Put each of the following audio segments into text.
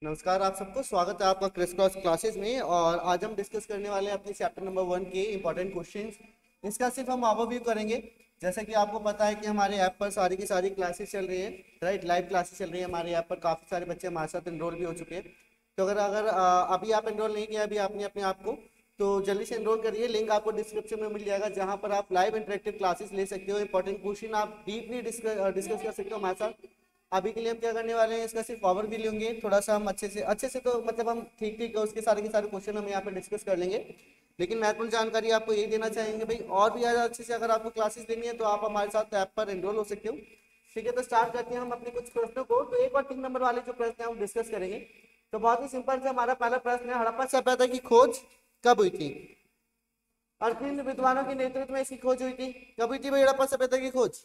नमस्कार आप सबको, स्वागत है आपका क्रिस क्रॉस क्लासेस में। और आज हम डिस्कस करने वाले हैं अपने चैप्टर नंबर 1 के इंपॉर्टेंट क्वेश्चंस। इसका सिर्फ हम ओवरव्यू करेंगे। जैसा कि आपको पता है कि हमारे ऐप पर सारी की सारी क्लासेस चल रही है, राइट। लाइव क्लासेस चल रही है हमारे ऐप पर, काफ़ी सारे बच्चे हमारे साथ एनरोल भी हो चुके हैं। तो अगर अगर अभी आप एनरोल नहीं किया अभी आपने अपने आप को, तो जल्दी से एनरोल करिए। लिंक आपको डिस्क्रिप्शन में मिल जाएगा, जहाँ पर आप लाइव इंटरेक्टिव क्लासेस ले सकते हो। इंपॉर्टेंट क्वेश्चन आप डीपली डिस्कस कर सकते हो हमारे साथ। अभी के लिए हम क्या करने वाले हैं, इसका सिर्फ ओवरव्यू लेंगे। थोड़ा सा हम अच्छे से तो मतलब हम ठीक ठीक उसके सारे के सारे क्वेश्चन हम यहाँ पे डिस्कस कर लेंगे। लेकिन महत्वपूर्ण जानकारी आपको यही देना चाहेंगे भाई, और भी ज़्यादा अच्छे से अगर आपको क्लासेस लेनी है तो आप हमारे साथ ऐप पर एनरोल हो सकते हो। ठीक है, तो स्टार्ट करते हैं हम अपने कुछ प्रश्नों को। तो 1 और 3 नंबर वाले जो प्रश्न है हम डिस्कस करेंगे। तो बहुत ही सिंपल से हमारा पहला प्रश्न है, हड़प्पा सभ्यता की खोज कब हुई थी और किन विद्वानों के नेतृत्व में इसकी खोज हुई थी? कब हुई थी भाई हड़प्पा सभ्यता की खोज?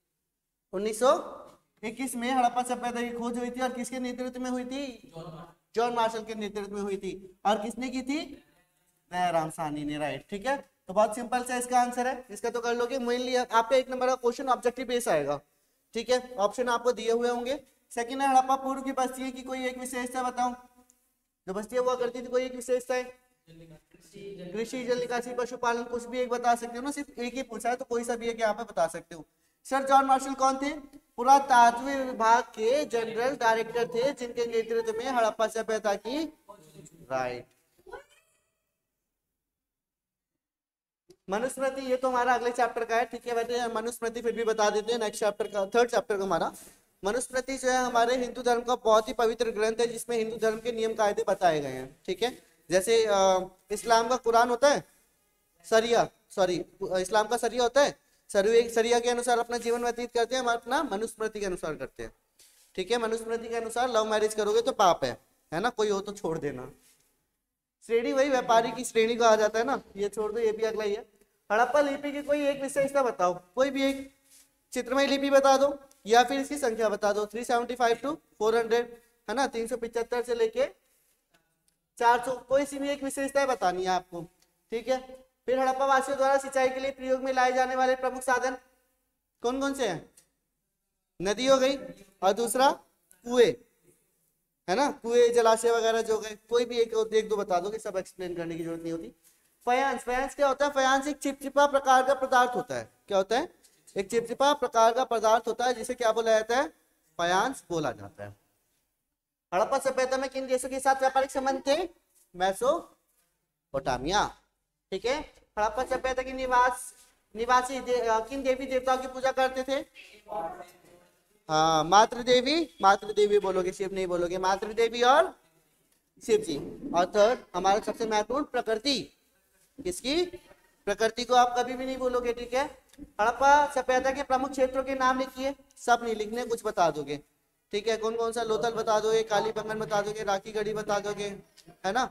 1921 में हड़प्पा सभ्यता की खोज हुई थी। और किसके नेतृत्व में हुई थी? जॉन मार्शल के नेतृत्व में हुई थी। और किसने की थी? दयाराम साहनी ने, राइट। ठीक है, तो बहुत सिंपल से इसका आंसर है, इसका तो कर लोगे। मेनली आपका 1 नंबर का क्वेश्चन ऑब्जेक्टिव बेस आएगा। ठीक है, ऑप्शन आपको दिए हुए होंगे। सेकंड है, हड़प्पा पूर्व की बस्तियों की कोई एक विशेषता बताओ। जो बस्तियां हुआ करती थी कोई एक विशेषता है? कृषि, जल निकासी, पशुपालन, कुछ भी एक बता सकते हो ना। सिर्फ एक ही पूछा है तो कोई सा भी एक यहाँ पे बता सकते हो। सर जॉन मार्शल कौन थे? पुरातत्व विभाग के जनरल डायरेक्टर थे, जिनके नेतृत्व में हड़प्पा सभ्यता की, राइट। मनुस्मृति, ये तो हमारा अगले चैप्टर का है। ठीक है, वैसे मनुस्मृति फिर भी बता देते हैं, नेक्स्ट चैप्टर का, 3rd चैप्टर का हमारा। मनुस्मृति जो है हमारे हिंदू धर्म का बहुत ही पवित्र ग्रंथ है, जिसमें हिंदू धर्म के नियम कायदे बताए गए हैं। ठीक है, जैसे इस्लाम का कुरान होता है, सरिया, सॉरी, इस्लाम का सरिया होता है, सरिया के अनुसार अपना जीवन व्यतीत करते हैं, हम अपना मनुस्मृति के अनुसार करते हैं। ठीक है, मनुस्मृति के अनुसार लव मैरिज करोगे तो पाप है ना, कोई हो तो छोड़ देना। श्रेणी वही व्यापारी की श्रेणी कहा जाता है ना, ये छोड़ दो, ये भी अगला ही है। हड़प्पा लिपि की कोई एक विशेषता बताओ, कोई भी एक चित्रमय लिपि बता दो या फिर इसकी संख्या बता दो। 375 to 400 है ना, 375 से लेके 400, कोई सी भी एक विशेषता बतानी है आपको। ठीक है, फिर हड़प्पा वासियों द्वारा सिंचाई के लिए प्रयोग में लाए जाने वाले प्रमुख साधन कौन कौन से हैं? नदी हो गई, और दूसरा कुएं, है ना, कुएं जलाशय वगैरह जो गए। कोई भी एक दो बता दो, कि सब एक्सप्लेन करने की जरूरत नहीं होती। फयांस, फयांस क्या होता है? फयांस एक चिपचिपा प्रकार का पदार्थ होता है। क्या होता है? एक चिपचिपा प्रकार का पदार्थ होता है, जिसे क्या बोला जाता है? फयांस बोला जाता है। हड़प्पा सभ्यता में किन देशों के साथ व्यापारिक संबंध थे? मेसोपोटामिया। ठीक है, हड़प्पा सभ्यता की निवासी किन देवी देवताओं की पूजा करते थे? हाँ, मातृ देवी बोलोगे, शिव नहीं बोलोगे, मातृ देवी और शिव जी। और थर्ड हमारा सबसे महत्वपूर्ण, प्रकृति। किसकी? प्रकृति को आप कभी भी नहीं बोलोगे। ठीक है, हड़प्पा सभ्यता के प्रमुख क्षेत्रों के नाम लिखिए। सब नहीं लिखने, कुछ बता दोगे। ठीक है, कौन कौन सा? लोथल बता दोगे, कालीबंगन बता दोगे, राखी गढ़ी बता दोगे, है ना,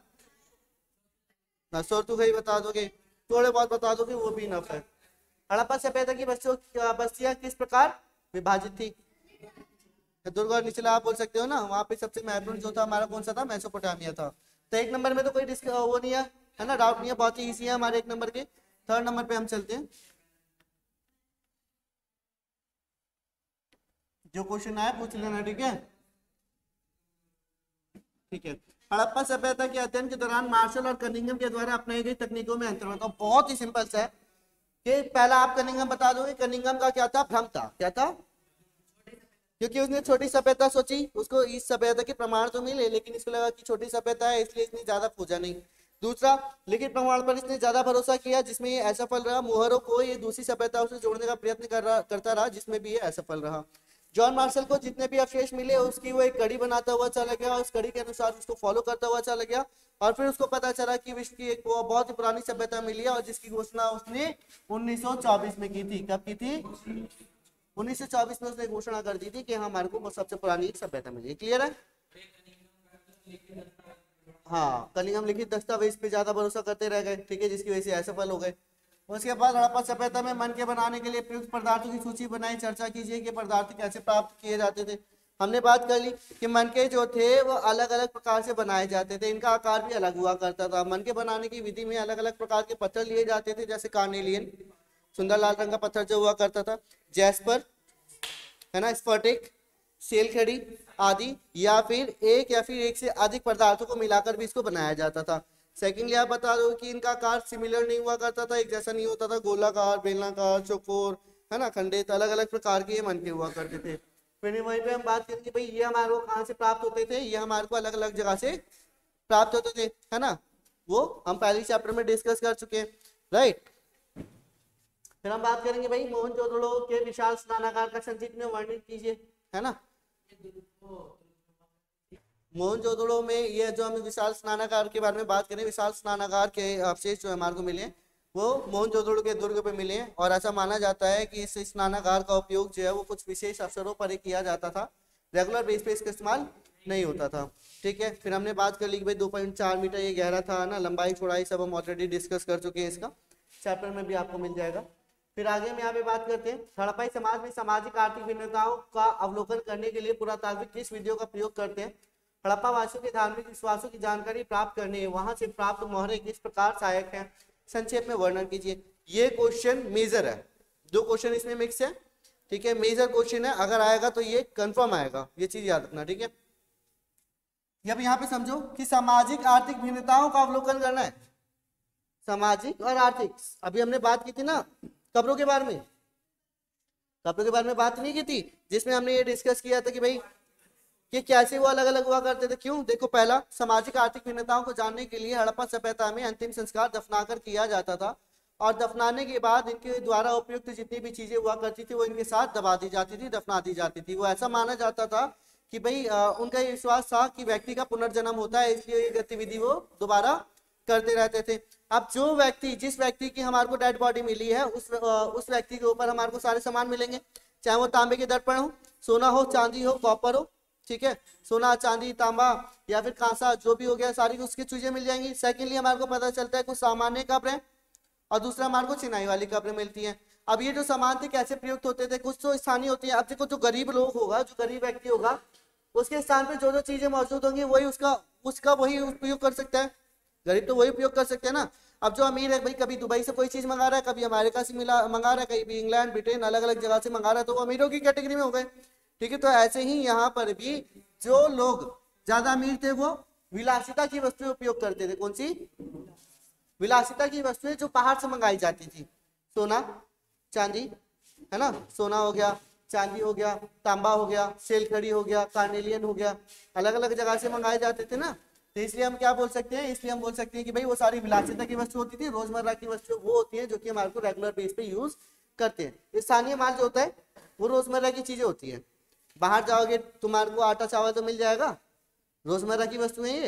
सोरतुगई बता दोगे, थोड़े बहुत बता दोगे, वो भी इनफ है। हड़प्पा सभ्यता की बस्तियां किस प्रकार विभाजित थी? दुर्ग और निचला आप बोल सकते हो ना। वहाँ पे सबसे महत्वपूर्ण जो था हमारा कौन सा था? मेसोपोटामिया था। तो 1 नंबर में तो कोई वो नहीं है ना, डाउट नहीं है, बहुत ही इजी है हमारे 1 नंबर के। 3rd नंबर पे हम चलते हैं, जो क्वेश्चन आया पूछ लेना। ठीक है, ठीक है। हड़प्पा सभ्यता के अध्ययन के दौरान मार्शल और कनिंघम के द्वारा अपनाई गई तकनीकों में अंतर बताओ। बहुत ही सिंपल सा है कि पहला आप कनिंघम बता दोगे। कनिंघम का क्या था? भ्रम था। क्या था? क्योंकि उसने छोटी सभ्यता सोची, उसको इस सभ्यता के प्रमाण तो मिले, लेकिन इसको लगा कि छोटी सभ्यता है, इसलिए इसने ज्यादा खोजा नहीं। दूसरा, लिखित प्रमाण पर इसने ज्यादा भरोसा किया, जिसमें ये असफल रहा। मोहरों को ये दूसरी सभ्यताओं से जोड़ने का प्रयत्न करता रहा, जिसमें भी ये असफल रहा। जॉन मार्शल को जितने भी अवशेष मिले, उसकी वो एक कड़ी बनाता हुआ चला गया, उस कड़ी के अनुसार उसको फॉलो करता हुआ चला गया। और फिर उसको पता चला कि विश्व की एक बहुत ही पुरानी सभ्यता मिली है, और जिसकी घोषणा उसने 1924 में की थी। कब की थी? 1924 में उसने घोषणा कर दी थी कि हमारे को सबसे पुरानी सभ्यता मिली। क्लियर है? हाँ, कलिंगम लिखित दस्तावेज पे ज्यादा भरोसा करते रह गए। ठीक है, जिसकी वजह से असफल हो गए। उसके बाद हड़प्पा सभ्यता में मन के बनाने के लिए प्रयुक्त पदार्थों की सूची बनाई। चर्चा कीजिए कि पदार्थ कैसे प्राप्त किए जाते थे। हमने बात कर ली कि मन के जो थे वो अलग अलग प्रकार से बनाए जाते थे, इनका आकार भी अलग हुआ करता था। मन के बनाने की विधि में अलग अलग प्रकार के पत्थर लिए जाते थे, जैसे कार्नेलियन, सुंदर लाल रंग का पत्थर जो हुआ करता था, जैस्पर, है ना, स्फटिक, सेल खड़ी आदि, या फिर एक से अधिक पदार्थों को मिलाकर भी इसको बनाया जाता था। सेकेंडली आप बता दो कि इनका आकार सिमिलर नहीं हुआ करता था, एक जैसा नहीं होता था, गोलाकार, बेलनाकार, चौकोर, है ना, खंडित, अलग अलग प्रकार के ये मन के हुआ करते थे। फिर वहीं पे हम बात करेंगे भाई ये हमारे को कहाँ से प्राप्त होते थे, ये हमारे को अलग अलग जगह से प्राप्त होते थे, है ना, वो हम पहले चैप्टर में डिस्कस कर चुके हैं, राइट। फिर हम बात करेंगे भाई मोहनजोदड़ो के विशाल स्नानागार का संक्षिप्त में वर्णन कीजिए, है ना। मोहनजोदड़ो में ये जो हम विशाल स्नानागार के बारे में बात करें, विशाल स्नानागार के अवशेष जो हमारे को मिले हैं वो मोहनजोदड़ो के दुर्ग पे मिले हैं, और ऐसा माना जाता है कि इस स्नानागार का उपयोग जो है वो कुछ विशेष अवसरों पर ही किया जाता था, रेगुलर बेस पे इसका इस्तेमाल नहीं होता था, ठीक है। फिर हमने बात कर ली कि भाई 2.4 मीटर ये गहरा था ना, लंबाई चौड़ाई सब हम ऑलरेडी डिस्कस कर चुके हैं, इसका चैप्टर में भी आपको मिल जाएगा। फिर आगे हम यहाँ पे बात करते हैं हड़प्पाई समाज में सामाजिक आर्थिक भिन्नताओं का अवलोकन करने के लिए पुरातात्विक किस विधियों का प्रयोग करते हैं। हड़प्पा वासियों के धार्मिक विश्वासों की जानकारी प्राप्त करने वहां से प्राप्त मोहरे किस प्रकार सहायक हैं, संक्षेप में वर्णन कीजिए। ये क्वेश्चन मेजर है, 2 क्वेश्चन इसमें मिक्स है, ठीक है, मेजर क्वेश्चन है, अगर आएगा तो ये कंफर्म आएगा, ये चीज याद रखना, ठीक है। अब यहाँ पे समझो कि सामाजिक आर्थिक भिन्नताओं का अवलोकन करना है, सामाजिक और आर्थिक। अभी हमने बात की थी ना कब्रों के बारे में, कब्रों के बारे में बात नहीं की थी, जिसमें हमने ये डिस्कस किया था कि भाई कि कैसे वो अलग अलग हुआ करते थे, क्यों। देखो पहला, सामाजिक आर्थिक भिन्नताओं को जानने के लिए हड़प्पा सभ्यता में अंतिम संस्कार दफनाकर किया जाता था, और दफनाने के बाद इनके द्वारा उपयुक्त जितनी भी चीजें हुआ करती थी वो इनके साथ दबा दी जाती थी, दफना दी जाती थी। वो ऐसा माना जाता था कि भाई उनका ये विश्वास था कि व्यक्ति का पुनर्जन्म होता है, इसलिए ये गतिविधि वो दोबारा करते रहते थे। अब जो व्यक्ति, जिस व्यक्ति की हमारे को डेड बॉडी मिली है उस व्यक्ति के ऊपर हमारे को सारे सामान मिलेंगे, चाहे वो तांबे के दर्पण हो, सोना हो, चांदी हो, कॉपर हो, ठीक है, सोना, चांदी, तांबा या फिर कांसा जो भी हो गया, सारी उसकी चीजें मिल जाएंगी। सेकेंडली हमारे को पता चलता है कुछ सामान्य कब्रें और दूसरा हमारे को चिनाई वाली कब्रें मिलती हैं। अब ये जो सामान थे कैसे प्रयुक्त होते थे, कुछ तो स्थानीय होती है। अब देखो जो गरीब लोग होगा, जो गरीब व्यक्ति होगा, उसके स्थान पे जो जो चीजें मौजूद होंगी वही उसका वही उपयोग कर सकता है, गरीब तो वही उपयोग कर सकते हैं ना। अब जो अमीर है भाई कभी दुबई से कोई चीज मंगा रहा है, कभी अमेरिका से मंगा रहा है, कभी इंग्लैंड, ब्रिटेन, अलग अलग जगह से मंगा रहा है, तो वो अमीरों की कैटेगरी में हो गए, ठीक है। तो ऐसे ही यहाँ पर भी जो लोग ज्यादा अमीर थे वो विलासिता की वस्तुएं उपयोग करते थे। कौन सी विलासिता की वस्तुएं? जो बाहर से मंगाई जाती थी, सोना, चांदी, है ना, सोना हो गया, चांदी हो गया, तांबा हो गया, सेल खड़ी हो गया, कार्नेलियन हो गया, अलग अलग जगह से मंगाए जाते थे ना। तो इसलिए हम क्या बोल सकते हैं, इसलिए हम बोल सकते हैं कि भाई वो सारी विलासिता की वस्तु होती थी। रोजमर्रा की वस्तु वो होती है जो कि हमारे को रेगुलर बेस पे यूज करते हैं। स्थानीय माल जो होता है वो रोजमर्रा की चीजें होती है। बाहर जाओगे तुम्हारे को आटा चावल तो मिल जाएगा, रोजमर्रा की वस्तुएं ये।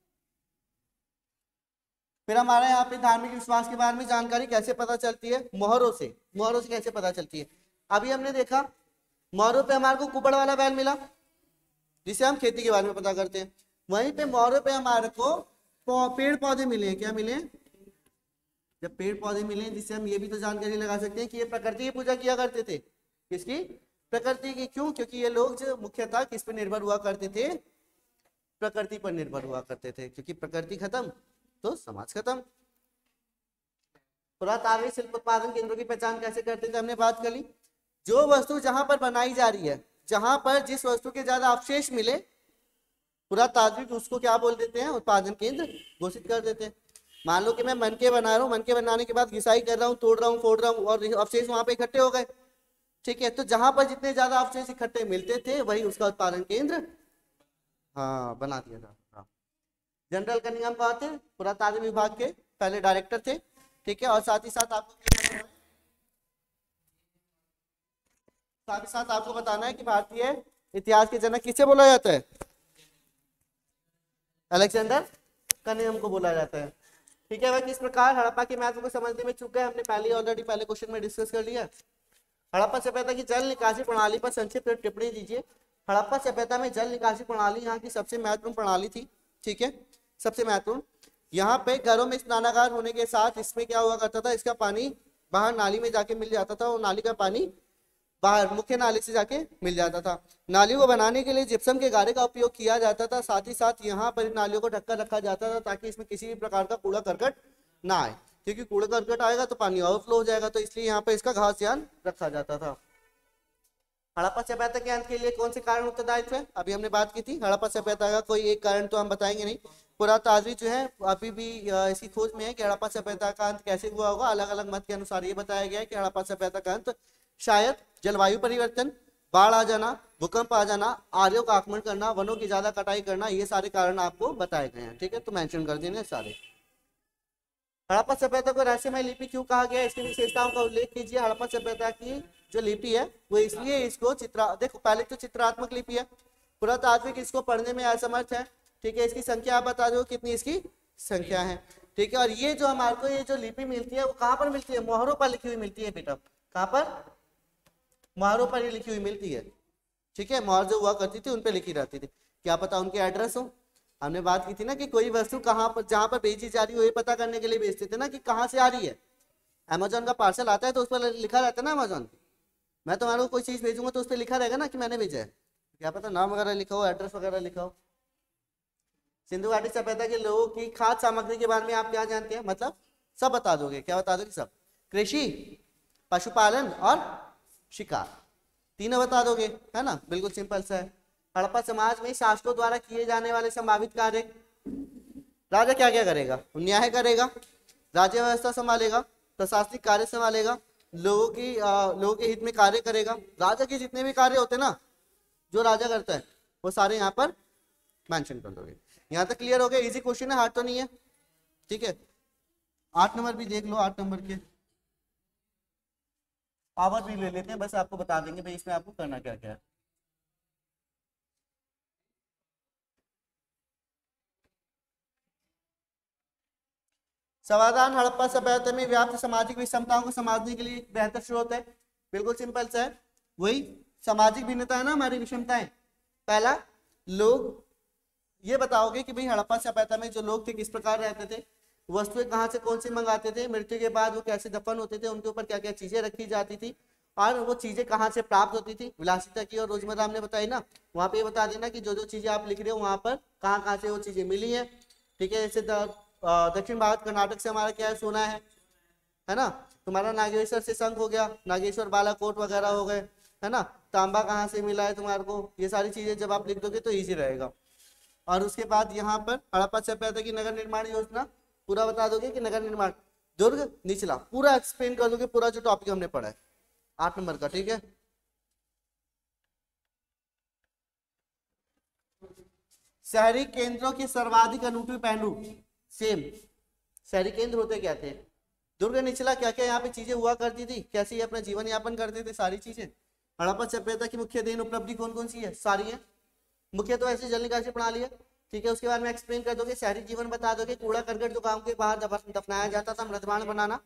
फिर हमारे यहाँ पे धार्मिक विश्वास के बारे में जानकारी कैसे पता चलती है? मोहरों से। मोहरों से कैसे पता चलती है? अभी हमने देखा मोहरों पे हमारे को कुबड़ वाला बैल मिला, जिसे हम खेती के बारे में पता करते हैं। वहीं पे मोहरों पे हमारे को पेड़ पौधे मिले हैं। क्या मिले? जब पेड़ पौधे मिले जिससे हम ये भी तो जानकारी लगा सकते हैं कि ये प्रकृति की पूजा किया करते थे। किसकी? प्रकृति की। क्यों? क्योंकि ये लोग जो मुख्यतः किस पर निर्भर हुआ करते थे? प्रकृति पर निर्भर हुआ करते थे। क्योंकि प्रकृति खत्म तो समाज खत्म। पुरातात्विक शिल्प उत्पादन केंद्रों की पहचान कैसे करते थे? हमने बात कर ली। जो वस्तु जहां पर बनाई जा रही है, जहां पर जिस वस्तु के ज्यादा अवशेष मिले, पुरातात्विक उसको क्या बोल देते हैं? उत्पादन केंद्र घोषित कर देते हैं। मान लो कि मैं मनके बना रहा हूँ, मनके बनाने के बाद घिसाई कर रहा हूँ, तोड़ रहा हूँ, फोड़ रहा हूँ, और अवशेष वहां पे इकट्ठे हो गए, ठीक है। तो जहां पर जितने ज्यादा अवशेष इकट्ठे मिलते थे वही उसका उत्पादन केंद्र बना दिया था। जनरल कनिंघम कहाँ थे? पुरातात्विक विभाग के पहले डायरेक्टर थे, ठीक है। और साथ ही साथ आपको बताना है कि भारतीय इतिहास के जनक किसे बोला जाता है? अलेक्जेंडर कनिंघम को बोला जाता है, ठीक है। वह किस प्रकार हड़प्पा के महत्व को समझने में चूक गए? हमने ऑलरेडी पहले क्वेश्चन में डिस्कस कर लिया। हड़प्पा सभ्यता की जल निकासी प्रणाली पर संक्षिप्त टिप्पणी दीजिए। हड़प्पा सभ्यता में जल निकासी प्रणाली यहाँ की सबसे महत्वपूर्ण प्रणाली थी, ठीक है, सबसे महत्वपूर्ण। यहाँ पे घरों में स्नानागार होने के साथ इसमें क्या हुआ करता था? इसका पानी बाहर नाली में जाके मिल जाता था, और नाली का पानी बाहर मुख्य नाली से जाके मिल जाता था। नाली को बनाने के लिए जिप्सम के गारे का उपयोग किया जाता था। साथ ही साथ यहाँ पर नालियों को ढककर रखा जाता था ताकि इसमें किसी भी प्रकार का कूड़ा करकट ना आए, क्योंकि कूड़ा करकट आएगा तो पानी ओवरफ्लो हो जाएगा। तो इसलिए यहाँ पे इसका खास ध्यान रखा जाता था। हड़प्पा सभ्यता के अंत के लिए कौन से कारण उत्तरदायित्व है, अभी हमने बात की थी। हड़प्पा सभ्यता का कोई एक कारण तो हम बताएंगे नहीं, पुरातात्विक जो है अभी भी इसकी खोज में है कि हड़प्पा सभ्यता का अंत कैसे हुआ होगा। अलग अलग मत के अनुसार ये बताया गया है कि हड़प्पा सभ्यता का अंत शायद जलवायु परिवर्तन, बाढ़ आ जाना, भूकंप आ जाना, आर्यों का आक्रमण करना, वनों की ज्यादा कटाई करना, ये सारे कारण आपको बताए गए हैं। ठीक है, तो मेंशन कर देने सारे। हड़प्पा सभ्यता को रहस्यमय लिपि क्यों कहा गया, इसकी विशेषताओं का उल्लेख कीजिए। हड़प्पा सभ्यता की जो लिपि है वो इसलिए इसको देखो पहले तो चित्रात्मक लिपि है, पुरातात्विक इसको पढ़ने में असमर्थ है। ठीक है, इसकी संख्या आप बता दो कितनी इसकी संख्या है। ठीक है, और ये जो हमारे को ये जो लिपि मिलती है वो कहाँ पर मिलती है, मोहरों पर लिखी हुई मिलती है बेटा। कहाँ पर, मोहरों पर लिखी हुई मिलती है। ठीक है, मोहर जो हुआ करती थी उन पे लिखी रहती थी, क्या पता उनके एड्रेस हो। हमने बात की थी ना कि कोई वस्तु कहाँ पर, जहां पर बेची जा रही हो ये पता करने के लिए बेचते थे ना कि कहाँ से आ रही है। अमेजोन का पार्सल आता है तो उस पर लिखा रहता है ना अमेजोन, मैं तुम्हारे को कोई चीज भेजूंगा तो उस पर लिखा रहेगा ना कि मैंने भेजा है, क्या पता नाम वगैरह लिखा हो, एड्रेस वगैरह लिखा हो। सिंधु घाटी सभ्यता के लोगों की खाद्य सामग्री के बारे में आप क्या जानते हैं, मतलब सब बता दोगे, क्या बता दोगे सब, कृषि, पशुपालन और शिकार, तीनों बता दोगे, है ना, बिल्कुल सिंपल सा है। हड़प्पा समाज में शासकों द्वारा किए जाने वाले संभावित कार्य, राजा क्या क्या करेगा, न्याय करेगा, राज्य व्यवस्था संभालेगा, प्रशासनिक कार्य संभालेगा, लोगों के हित में कार्य करेगा। राजा के जितने भी कार्य होते हैं ना जो राजा करता है वो सारे यहाँ पर मेंशन कर दोगे। यहाँ तक क्लियर हो गया, इजी क्वेश्चन है, हार्ड तो नहीं है। ठीक है, 8 नंबर भी देख लो, 8 नंबर के पावर भी ले लेते हैं, बस आपको बता देंगे भाई इसमें आपको करना क्या क्या है। समाधान, हड़प्पा सभ्यता में व्याप्त सामाजिक विषमताओं को समझने के लिए एक बेहतर स्रोत है, बिल्कुल सिंपल सा है, वही सामाजिक भिन्नता है ना हमारी विषमताएं। पहला, लोग ये बताओगे कि भाई हड़प्पा सभ्यता में जो लोग थे किस प्रकार रहते थे, वस्तुएं कहाँ से कौन सी मंगाते थे, मृत्यु के बाद वो कैसे दफन होते थे, उनके ऊपर क्या क्या चीजें रखी जाती थी, और वो चीजें कहाँ से प्राप्त होती थी, विलासिता की और रोजमर्रा हमने बताई ना। वहां पे ये बता देना कि जो जो चीजें आप लिख रहे हो वहां पर कहाँ कहाँ से वो चीजें मिली है। ठीक है, जैसे दक्षिण भारत कर्नाटक से हमारा क्या है, सोना है ना, तुम्हारा नागेश्वर से शंख हो गया, नागेश्वर बालाकोट वगैरह हो गए, है ना, तांबा कहाँ से मिला है तुम्हारे को, ये सारी चीजें जब आप लिख दोगे तो ईजी रहेगा। और उसके बाद यहाँ पर हड़प्पा सभ्यता की नगर निर्माण योजना पूरा बता दोगे कि नगर निर्माण, दुर्ग, निचला, पूरा एक्सप्लेन कर दोगे, पूरा जो टॉपिक हमने पढ़ा है 8 नंबर का। ठीक है, शहरी केंद्रों के सर्वाधिक अनूठे पहलू, सेम शहरी केंद्र होते क्या थे, दुर्ग, निचला, क्या क्या यहाँ पे चीजें हुआ करती थी, कैसे ये अपना जीवन यापन करते थे, सारी चीजें। हड़प्पा सभ्यता की मुख्य देन उपलब्धि कौन कौन सी है, सारी है, मुख्य तो ऐसे जल निकासी प्रणाली है। ठीक है, उसके बाद में एक्सप्लेन कर दोगे, शहरी जीवन बता दोगे, कूड़ा करकट जो गांव के बाहर दफनाया जाता था, मृदवान बनाना,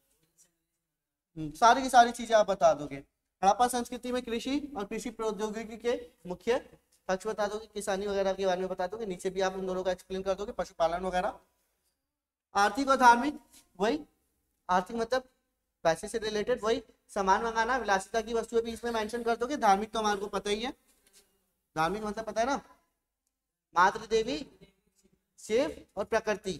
सारी की सारी चीजें आप बता दोगे। हड़प्पा संस्कृति में कृषि और कृषि प्रौद्योगिकी के मुख्य पक्ष बता दोगे, किसानी वगैरह के बारे में बता दोगे, नीचे भी आप उन दोनों का एक्सप्लेन कर दोगे, पशुपालन वगैरह। आर्थिक और धार्मिक, वही आर्थिक मतलब पैसे से रिलेटेड, वही सामान मंगाना, विलासिता की वस्तुएं भी इसमें मेंशन कर दोगे। धार्मिक तो हमारे को पता ही है, धार्मिक मतलब पता है ना, मातृ देवी, शिव और प्रकृति।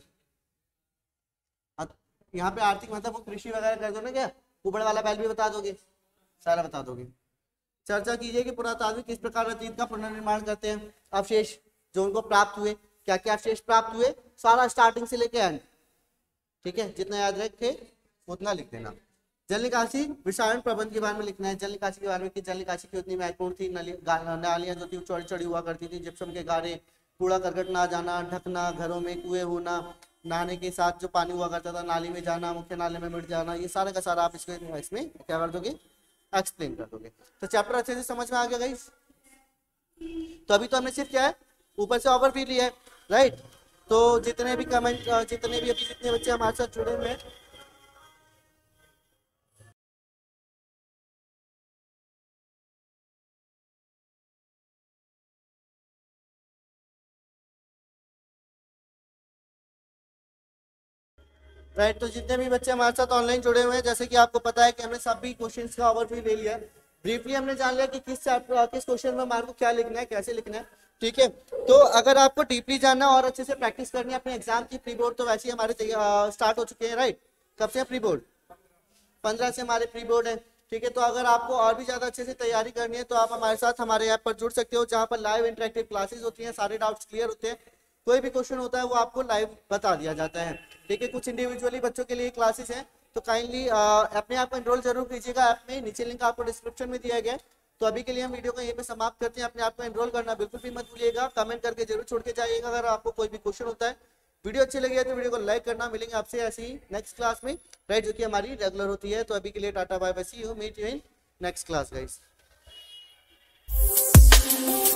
यहाँ पे आर्थिक मतलब वो कृषि वगैरह कर दो ना, क्या ऊपर वाला पहल भी बता दोगे, सारा बता दोगे। चर्चा कीजिए कि पुरातात्विक किस प्रकार अतीत का पुनर्निर्माण करते हैं, अवशेष जो उनको प्राप्त हुए, क्या क्या अवशेष प्राप्त हुए, सारा स्टार्टिंग से लेके एंड। ठीक है, जितना याद रखे उतना लिख देना। जल निकासी विषारण प्रबंध के बारे में लिखना है, जल निकासी के बारे में कि जल निकासी की उतनी महत्वपूर्ण थी, नालियां जो थी चौड़ी चौड़ी हुआ करती थी, जिप्सम के गारे, कूड़ा करकट ना जाना, ढकना, घरों में कुएं होना, नहाने के साथ जो पानी हुआ करता था नाली में जाना, मुख्य नाले में मिट जाना, ये सारा का सारा आप इसमें क्या कर दोगे, एक्सप्लेन कर दोगे। तो चैप्टर अच्छे से समझ में आ गया गाइस। तो अभी तो हमने सिर्फ क्या है ऊपर से ओवरव्यू लिया है, राइट। तो जितने भी कमेंट, जितने भी अभी जितने बच्चे हमारे साथ जुड़े हुए हैं, राइट, तो जितने भी बच्चे हमारे साथ ऑनलाइन जुड़े हुए हैं, जैसे कि आपको पता है कि हमने सभी क्वेश्चंस का ओवरव्यू ले लिया है। ब्रीफली हमने जान लिया कि किस चैप्टर किस क्वेश्चन में हमारे को क्या लिखना है, कैसे लिखना है। ठीक है, तो अगर आपको डीपली जानना और अच्छे से प्रैक्टिस करनी है अपने एग्जाम की, प्री बोर्ड तो वैसे ही हमारे स्टार्ट हो चुके हैं, राइट। कब से प्री बोर्ड, 15 से हमारे प्री बोर्ड है। ठीक है। तो अगर आपको और भी ज़्यादा अच्छे से तैयारी करनी है तो आप हमारे साथ हमारे ऐप पर जुड़ सकते हो, जहाँ पर लाइव इंटरेक्टिव क्लासेस होती हैं, सारे डाउट्स क्लियर होते हैं, कोई भी क्वेश्चन होता है वो आपको लाइव बता दिया जाता है। ठीक है, कुछ इंडिविजुअली बच्चों के लिए क्लासेस हैं, तो काइंडली अपने आप को एनरोल जरूर कीजिएगा ऐप में, नीचे लिंक आपको डिस्क्रिप्शन में दिया गया है। तो अभी के लिए हम वीडियो को यहीं पे समाप्त करते हैं। अपने आप को एनरोल करना बिल्कुल भी मत भूलिएगा, कमेंट करके जरूर छोड़ के जाइएगा अगर आपको कोई भी क्वेश्चन होता है। वीडियो अच्छी लगी है तो वीडियो को लाइक करना। मिलेंगे आपसे ऐसी ही नेक्स्ट क्लास में, राइट, जो कि हमारी रेगुलर होती है। तो अभी के लिए tata bye bye, see you, meet you in next class guys.